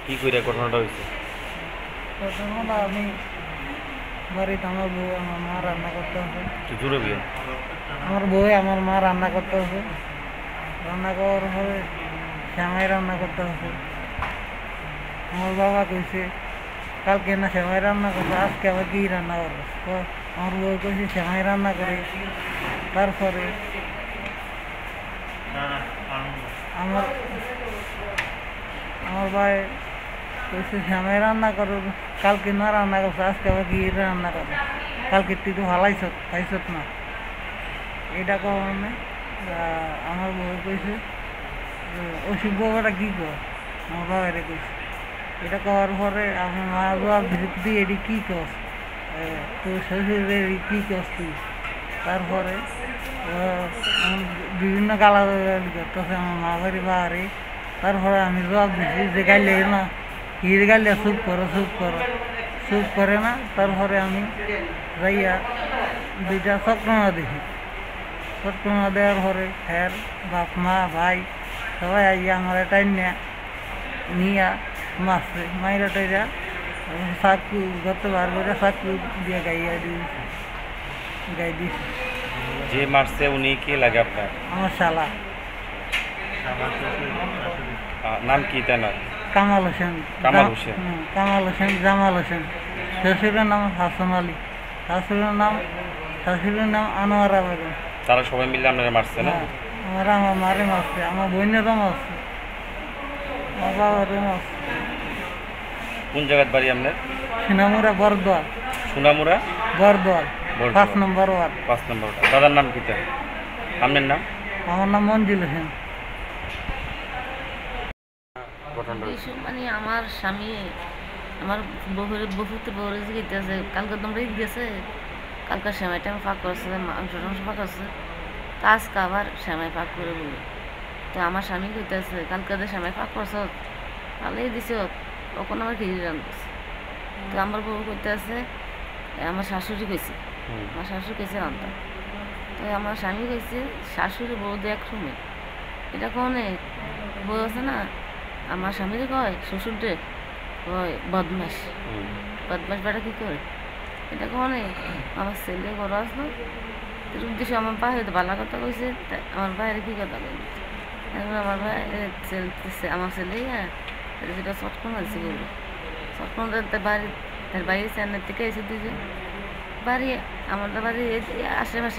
কি কইরা ঘটনাটা হইছে? ঘটনাটা আমি বাড়িতে আমার বউ আমার মা রান্না করতে হবে। একটু জোরে বলেন। আমার বউ আমার মা রান্না করতে হবে। রান্না করার পরে সেমাই রান্না করতে হবে। আমার বাবা কইছে কালকে না সেমাই রান্না করবো, আজকে আবার কি রান্না করবো? তো আমার বউ কইছে সেমাই রান্না করে। তারপরে আমার আমার ভাই কইছে সেমাই রান্না করো, কালকে না রান্না করছো, আজকে আবার কি রান্না করবো? কালকে তুই তো ভালাইছ খাইছত না, এটা কারণে আমার বউ কইছে অসুখ বাবাটা কী কর, আমার বাবারে কইছে। এটা করার পরে আমার মা বাবা বিরক্তি এটি কী কর, তোর শ্বশুরের এটি কী কর তুই। তারপরে বিভিন্ন গালাগালি করতেছে আমার মা বাড়ি বাবারে। তারপরে আমি জবাব দিচ্ছি যে গাইলে না হির গাইলে চুপ করো চুপ করো, চুপ করে না। তারপরে আমি যাইয়া দুইটা চক্রনা দেখি, চক্রনা দেওয়ার পরে ফের বাপ মা ভাই সবাই আইয়া আমার টাইম নিয়া মারছে, মাইরা টাইরা চাকু গত বার করে চাকু দিয়ে গাইয়া দিয়েছে, গাই দিয়েছে। যে মারছে উনি কি লাগে আপনার? আমার শালা। নাম কি তার নাম? কামাল হোসেন। কামাল হোসেন। কামাল হোসেন, জামাল হোসেন। শ্বশুরের নাম হাসান আলী, শাশুড়ির নাম আনোয়ারা বেগম। তারা সবাই মিলে আপনারা মারছে না? আমার মারে মারছে, আমার বোনেরও মারছে, আমার বাবারও মারছে। কোন জায়গার বাড়ি আপনার? সোনামুড়া বরদোয়াল। সোনামুড়া বরদোয়াল 5 নম্বর ওয়ার্ড। 5 নম্বর। দাদার নাম কি তার? আপনার নাম? আমার নাম মঞ্জুল হোসেন। মানে আমার স্বামী আমার বহুতে বউরে গেছে, কালকে তোমরা ঈদ গেছে, কালকে সেমাইটা ফাঁক করছে, মাংস টাংস ফাঁক করছে, তা আজকে আবার সেমাই ফাঁক করে বলি। তো আমার স্বামী কইতেছে কালকে যে সেমাই ফাঁক করছ ভালোই দিছে, তখন আমার খিচুড়ি রান্নছে। তো আমার বউ কইতেছে আমার শাশুড়ি কইছে, আমার শাশুড়ি কইছে রান্না। তো আমার স্বামী কইছে শাশুড়ি বউ দেখ শুনে, এটা কনে বউ আছে না, আমার স্বামীরে কয় শ্বশুররে কয় বদমাস, বদমাস বেটা কী করে এটা কনে। আমার ছেলে বড় আসলো উদ্দেশ্য আমার পায়ে ভালো কথা কইছে, আমার বাইরে কী কথা কই, আমার ভাই আমার ছেলে যেটা চটকন আছে বললো, চটকন বাড়ি তার বাড়ি চেন্নাই থেকে এসে দিয়েছে বাড়ি, আমাদের বাড়ি আশেপাশে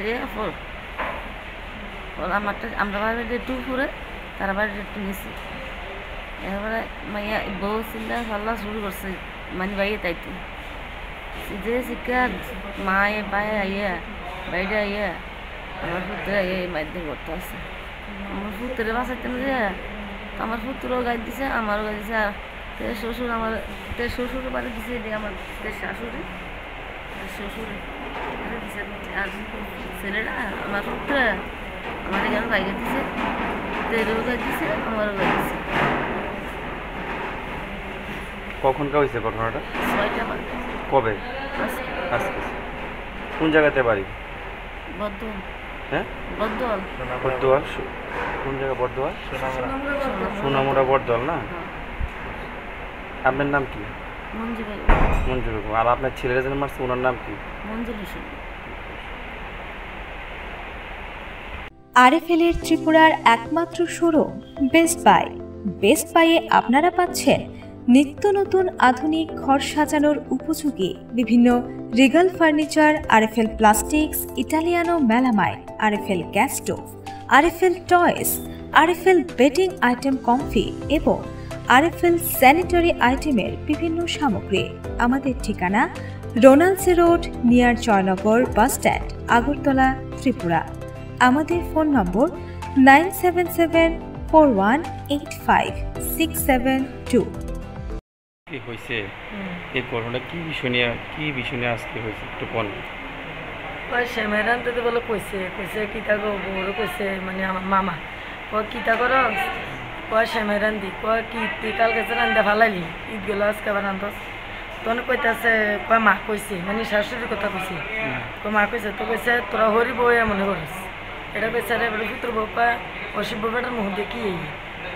আমারটা আমরা বাড়ি একটু ফুরে তারা বাড়ির একটু নিচে। এবারে মাইয়া বউ চিন্তা ভাল্লা শুরু করছে, মানে বাইরে তাইতে যে শিক্ষা মায়ে পায়ে আইয়া বাইরে আইয়া আমার পুত্রে আইয়া এই মাইতে করতে আছে। আমার পুত্রে বাঁচাইতে না যে আমার পুত্রও গাই দিছে, আমারও গাই দিছে। আর শ্বশুর আমার শ্বশুর বাড়ি দিছে, আমার শাশুড়ি শ্বশুরে দিছে। আর ছেলেরা আমার পুত্রে আমার এখানে গাইকে দিছে, তেরও গাই দিছে, আমারও গাই দিছে। কখনকার হয়েছে ঘটনাটা? 6টা বাজে। কবে? আজকে। কোন জায়গাতে বাড়ি? বর্দোয়াল। হ্যাঁ বর্দোয়াল। বর্দোয়াল। কোন জায়গা? বর্দোয়াল সোনামুড়া বর্দোয়াল না? আপনার নাম কি? মঞ্জুর বেগম। আর আপনার ছেলেরা যেন মারছে ওনার নাম কি? মঞ্জুর হোসেন। আরএফএল এর ত্রিপুরার একমাত্র শোরুম বেস্ট বাই। বেস্ট বাইয়ে আপনারা পাচ্ছেন নিত্য নতুন আধুনিক ঘর সাজানোর উপযোগী বিভিন্ন Regal furniture, RFL plastics, Italiano melamine, RFL gas stove, RFL toys, RFL bedding item Comfy এবং আরএফএল স্যানিটারি আইটেমের বিভিন্ন সামগ্রী। আমাদের ঠিকানা রোনালসি road, near Joynagar bus stand, Agartala, Tripura. আমাদের ফোন নম্বর 9774185672। কি হয়েছে এই ঘটনা? কি বিষয় নিয়ে আজকে হয়েছে একটু কোন? সেমাই রান্ধতে বলে কইছে কিতা গো বউরে কইছে, মানে আমার মামা কয় কিতা করো, কয় সেমাই রান্ধি, কয় কি তুই কালকে রান্ধা ভালাইলি, ঈদ গেল আজকে আবার রান্ধস। তখন কইতাছে কয় মা কইছে, মানে শাশুড়ির কথা কইছে, কয় মা কইছে, তো কইছে তোরা হরি বউ মনে করিস, এটা কইছে রে পুত্র বউ কয় অসিব বেটার মুখ দেখি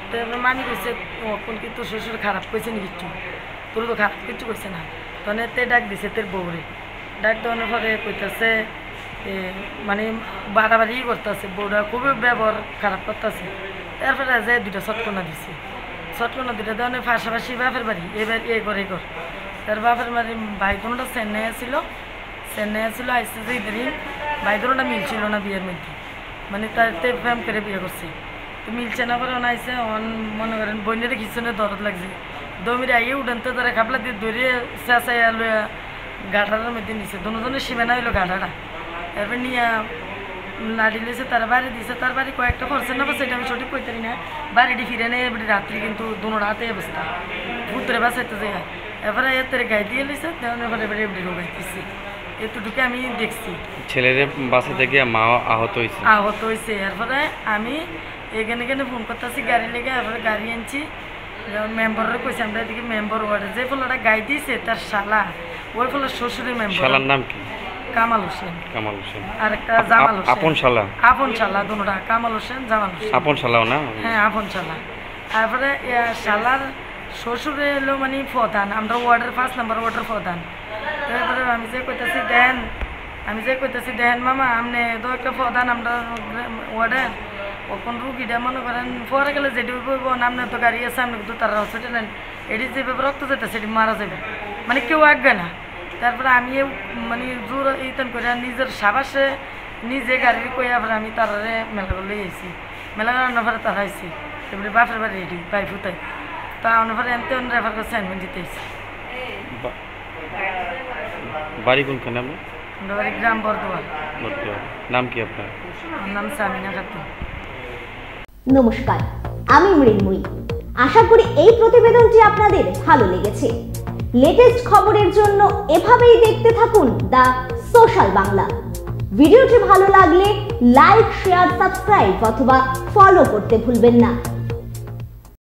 তারপরে মামি কইছে কোন কি তোর শ্বশুর খারাপ কইছে নি কিচ্ছু, তোর তো খারাপ কিচ্ছু কইছে না। তখন তে ডাক দিছে তোর বউরে, ডাক দেওয়ানোর পরে কইতেছে মানে বাড়াবাড়ি করতেছে, বউরা খুবই ব্যবহার খারাপ করতেছে। তারপরে যে দুইটা ছটকনা দিছে, ছটকনা দুইটা দেওয়ানোর পাশাপাশি বাপের বাড়ি এবার এ করে কর। তার বাপের বাড়ি ভাই বোনটা চেন্নাই ছিল, আইসে যে ইদারিং ভাই বোনটা মিলছিল না বিয়ের মধ্যে, মানে তার প্রেম করে বিয়ে করছে। তো মিলছে না করে আইসে মনে করেন বইনের খিচুনে দরদ লাগছে, দমিরে আইয়ে উঠানতে তারা খাপলা দিয়ে ধরিয়ে চেঁচাইয়া লইয়া গাঠাটার মধ্যে নিছে, দুজনের সীমানা হইলো গাঠাটা। এরপর নিয়ে লাড়ি লইছে, তার বাড়ি দিছে, তার বাড়ি কয়েকটা খরচা না সেটা আমি সঠিক কইতে পারি না। বাড়িটি ফিরে নেই এবারে রাত্রি কিন্তু দুনোর হাতে অবস্থা ভূতরে বাঁচাইতে যায়। এবারে এর গায়ে দিয়ে লইছে, তেমন এবারে এবারে এবারে রোগাইতেছে, এতটুকু আমি দেখছি। ছেলের বাসাতে গিয়ে মা আহত হয়েছে। এরপরে আমি এখানে ফোন করতেছি গাড়ি লেগে, এরপরে গাড়ি আনছি, মেম্বারের কইছে আমরা এদিকে মেম্বার ওয়ার্ডে যে ফলাটা গাই দিয়েছে তার শালা, ওই ফলার শ্বশুরের মেম্বার। শালার নাম কি? কামাল হোসেন। আর একটা জামাল হোসেন। আপন শালা দুনোটা, কামাল হোসেন, জামাল হোসেন। আপন শালাও না? হ্যাঁ আপন শালা। তারপরে শালার শ্বশুরে এলো মানে প্রধান, আমরা ওয়ার্ডের 5 নম্বর ওয়ার্ডের প্রধান। তারপরে আমি যে কইতেছি দেন মামা আপনি তো একটা প্রধান আমরা ওয়ার্ডের, ওখন রুগীটা মনে করেন পরে গেলে যেটি বইব আপনি তো গাড়ি আছে, আপনি তো তারা হসপিটাল এটি যেভাবে রক্ত যেতে সেটি মারা যাবে, মানে কেউ আঁকবে না। তারপরে আমি মানে জোর ইতন করে নিজের সাবাসে নিজে গাড়ি কইয়া আমি তারারে মেলা করে লই আইছি, মেলা রান্না পরে তারা আইছি, এবারে বাপের বাড়ি রেডি পাই ফুটাই, তা আনার পরে এনতে রেফার করে সাইনমেন্ট দিতে আইছি। বাড়ি কোনখানে আপনি? আমরা বাড়ি গ্রাম বর্ধমান। নাম কি আপনার? আমার নাম সামিনা খাতুন। নমস্কার, আমি মৃন্ময়ী। আশা করি এই প্রতিবেদনটি আপনাদের ভালো লেগেছে। লেটেস্ট খবরের জন্য এভাবেই দেখতে থাকুন দ্য সোশ্যাল বাংলা। ভিডিওটি ভালো লাগলে লাইক, শেয়ার, সাবস্ক্রাইব অথবা ফলো করতে ভুলবেন না।